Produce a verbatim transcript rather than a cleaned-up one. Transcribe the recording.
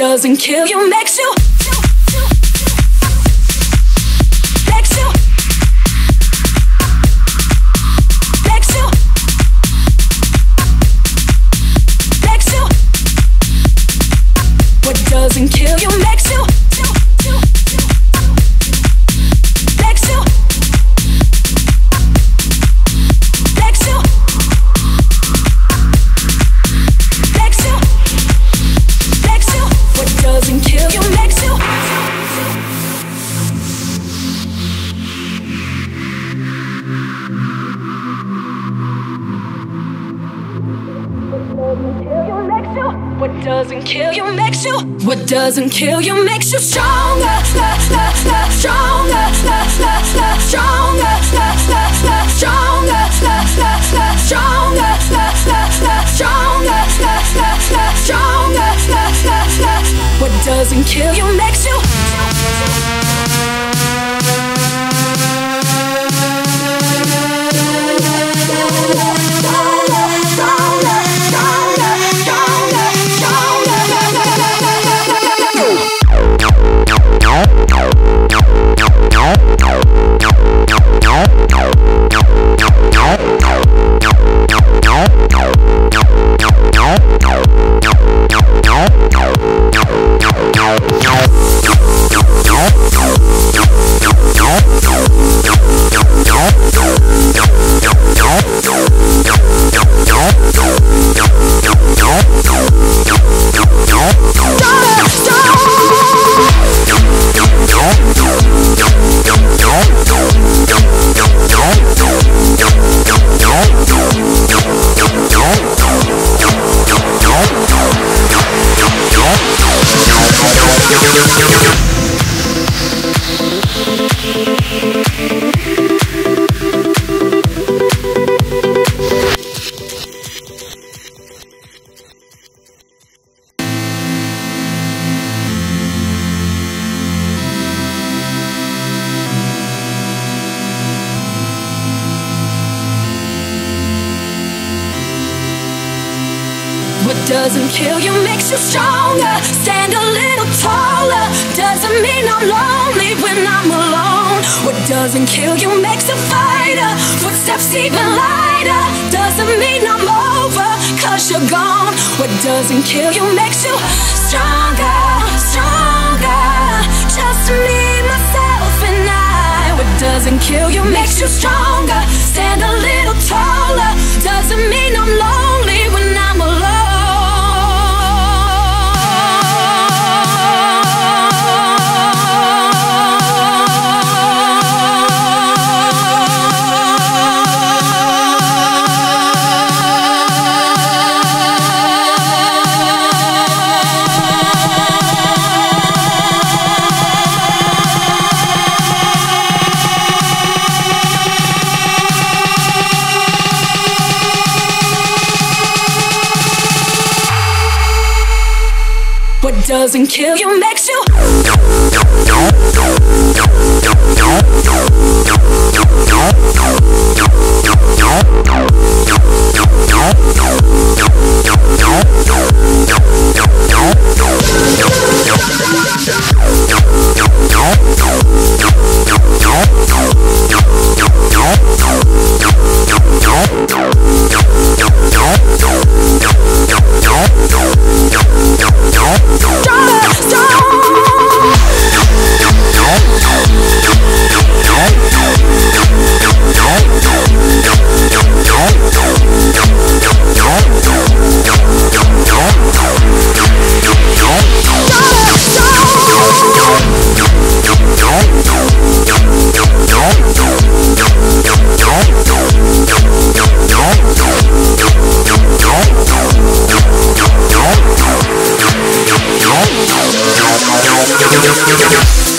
doesn't kill you makes you. Makes you. Makes you. Makes you. What doesn't kill you makes you. Makes you. Makes you. Makes you. Makes you. What doesn't kill you makes you. What doesn't kill you makes you. What doesn't kill you makes you stronger, la, la, la, stronger, la, la, la, stronger, la, la, la, stronger, la, la, la, stronger, la, la, la, stronger, la, la, la, stronger, la, la, la. What doesn't kill you makes you. What doesn't kill you makes you stronger. Stand a little taller. Doesn't mean I'm lonely when I'm alone. What doesn't kill you makes a fighter. Footsteps even lighter. Doesn't mean I'm over, cause you're gone. What doesn't kill you makes you stronger, stronger. Just me, myself and I. What doesn't kill you makes you stronger. Stand a little taller. Doesn't mean I'm lonely when I'm alone. What doesn't kill you makes you. Yo, yo, yo, yo.